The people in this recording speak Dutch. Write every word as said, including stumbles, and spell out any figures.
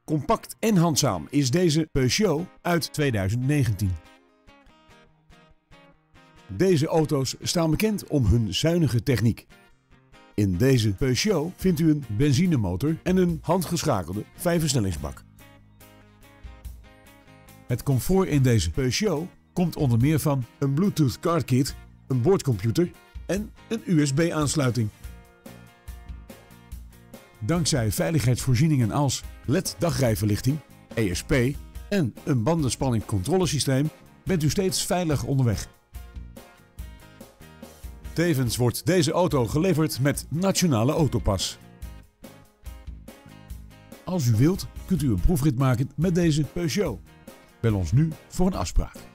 Compact en handzaam is deze Peugeot uit tweeduizend negentien. Deze auto's staan bekend om hun zuinige techniek. In deze Peugeot vindt u een benzinemotor en een handgeschakelde vijfversnellingsbak. Het comfort in deze Peugeot komt onder meer van een Bluetooth car kit, een boordcomputer en een U S B-aansluiting. Dankzij veiligheidsvoorzieningen als L E D dagrijverlichting, E S P en een bandenspanning-controlesysteem bent u steeds veilig onderweg. Tevens wordt deze auto geleverd met Nationale Autopas. Als u wilt, kunt u een proefrit maken met deze Peugeot. Bel ons nu voor een afspraak.